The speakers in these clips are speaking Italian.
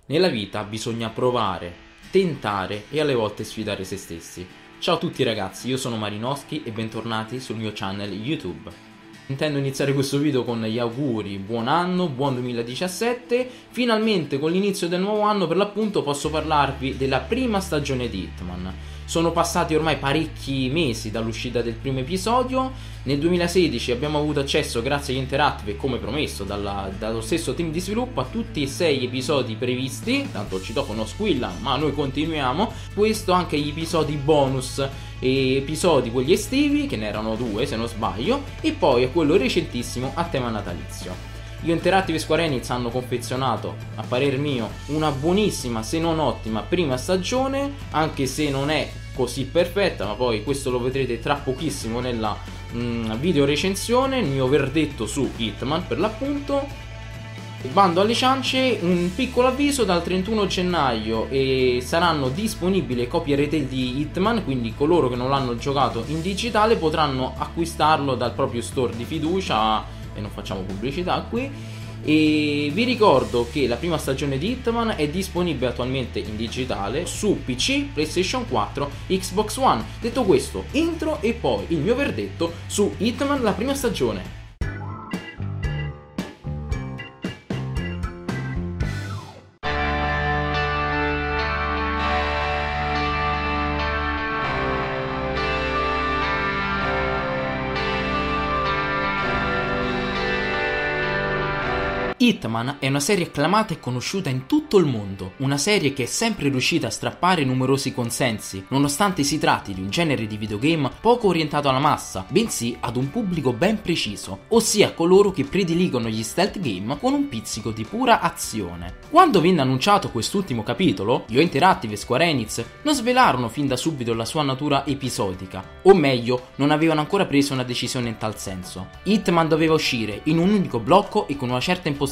Nella vita bisogna provare, tentare e alle volte sfidare se stessi. Ciao a tutti ragazzi, io sono Marinoschi e bentornati sul mio channel YouTube. Intendo iniziare questo video con gli auguri, buon anno, buon 2017. Finalmente con l'inizio del nuovo anno per l'appunto posso parlarvi della prima stagione di Hitman. Sono passati ormai parecchi mesi dall'uscita del primo episodio. Nel 2016 abbiamo avuto accesso, grazie agli Interactive, come promesso dallo stesso team di sviluppo, a tutti e 6 episodi previsti. Tanto ci citofono squilla, ma noi continuiamo. Questo anche gli episodi bonus e episodi quelli estivi, che ne erano 2 se non sbaglio, e poi a quello recentissimo a tema natalizio. Gli Interactive e Square Enix hanno confezionato, a parer mio, una buonissima se non ottima prima stagione, anche se non è così perfetta, ma poi questo lo vedrete tra pochissimo nella video recensione, il mio verdetto su Hitman per l'appunto. Bando alle ciance, un piccolo avviso: dal 31 gennaio saranno disponibili copie retail di Hitman, quindi coloro che non l'hanno giocato in digitale potranno acquistarlo dal proprio store di fiducia, e non facciamo pubblicità qui. E vi ricordo che la prima stagione di Hitman è disponibile attualmente in digitale su PC, PlayStation 4, Xbox One. Detto questo, intro e poi il mio verdetto su Hitman la prima stagione. Hitman è una serie acclamata e conosciuta in tutto il mondo, una serie che è sempre riuscita a strappare numerosi consensi, nonostante si tratti di un genere di videogame poco orientato alla massa, bensì ad un pubblico ben preciso, ossia coloro che prediligono gli stealth game con un pizzico di pura azione. Quando venne annunciato quest'ultimo capitolo, gli Interactive e Square Enix non svelarono fin da subito la sua natura episodica, o meglio, non avevano ancora preso una decisione in tal senso. Hitman doveva uscire in un unico blocco e con una certa impostazione,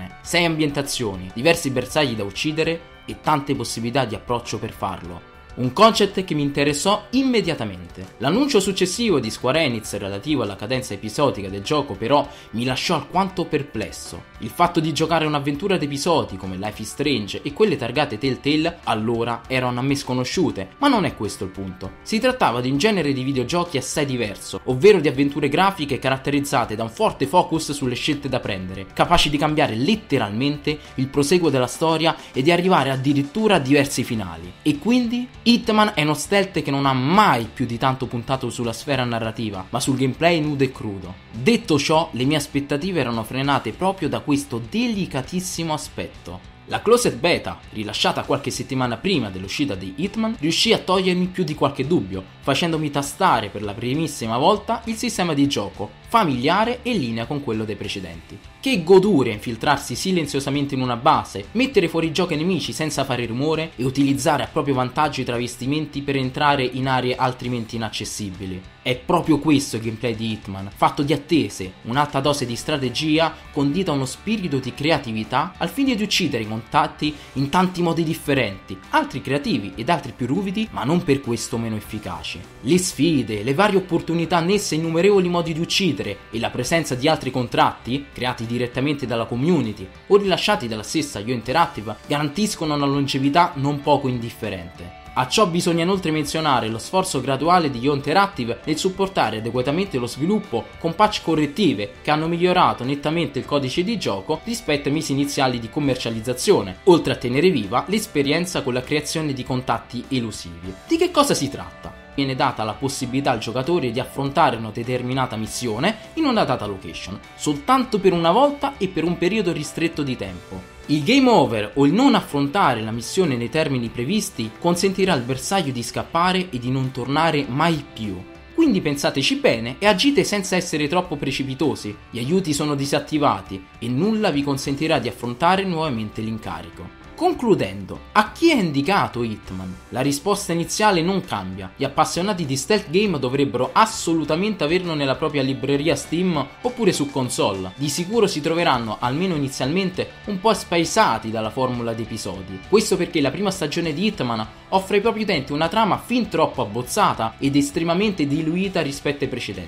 6 ambientazioni, diversi bersagli da uccidere e tante possibilità di approccio per farlo. Un concept che mi interessò immediatamente. L'annuncio successivo di Square Enix relativo alla cadenza episodica del gioco però mi lasciò alquanto perplesso. Il fatto di giocare un'avventura ad episodi come Life is Strange e quelle targate Telltale allora erano a me sconosciute, ma non è questo il punto. Si trattava di un genere di videogiochi assai diverso, ovvero di avventure grafiche caratterizzate da un forte focus sulle scelte da prendere, capaci di cambiare letteralmente il proseguo della storia e di arrivare addirittura a diversi finali. E quindi Hitman è uno stealth che non ha mai più di tanto puntato sulla sfera narrativa, ma sul gameplay nudo e crudo. Detto ciò, le mie aspettative erano frenate proprio da questo delicatissimo aspetto. La closed beta, rilasciata qualche settimana prima dell'uscita di Hitman, riuscì a togliermi più di qualche dubbio, facendomi tastare per la primissima volta il sistema di gioco, familiare e in linea con quello dei precedenti. Che godure infiltrarsi silenziosamente in una base, mettere fuori gioco ai nemici senza fare rumore e utilizzare a proprio vantaggio i travestimenti per entrare in aree altrimenti inaccessibili. È proprio questo il gameplay di Hitman, fatto di attese, un'alta dose di strategia condita a uno spirito di creatività al fine di uccidere i contatti in tanti modi differenti, altri creativi ed altri più ruvidi, ma non per questo meno efficaci. Le sfide, le varie opportunità annesse a innumerevoli modi di uccidere e la presenza di altri contratti, creati direttamente dalla community o rilasciati dalla stessa Io Interactive, garantiscono una longevità non poco indifferente. A ciò bisogna inoltre menzionare lo sforzo graduale di Io Interactive nel supportare adeguatamente lo sviluppo con patch correttive che hanno migliorato nettamente il codice di gioco rispetto ai mesi iniziali di commercializzazione, oltre a tenere viva l'esperienza con la creazione di contatti elusivi. Di che cosa si tratta? Viene data la possibilità al giocatore di affrontare una determinata missione in una data location, soltanto per una volta e per un periodo ristretto di tempo. Il game over o il non affrontare la missione nei termini previsti consentirà al bersaglio di scappare e di non tornare mai più. Quindi pensateci bene e agite senza essere troppo precipitosi, gli aiuti sono disattivati e nulla vi consentirà di affrontare nuovamente l'incarico. Concludendo, a chi è indicato Hitman? La risposta iniziale non cambia. Gli appassionati di stealth game dovrebbero assolutamente averlo nella propria libreria Steam oppure su console. Di sicuro si troveranno, almeno inizialmente, un po' spaesati dalla formula di episodi. Questo perché la prima stagione di Hitman offre ai propri utenti una trama fin troppo abbozzata ed estremamente diluita rispetto ai precedenti.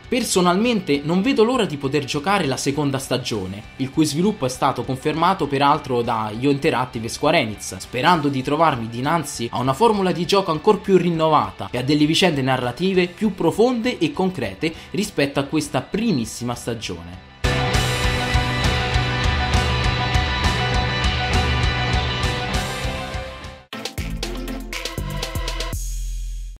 Personalmente non vedo l'ora di poter giocare la seconda stagione, il cui sviluppo è stato confermato peraltro da IO Interactive e Square Enix, sperando di trovarmi dinanzi a una formula di gioco ancora più rinnovata e a delle vicende narrative più profonde e concrete rispetto a questa primissima stagione.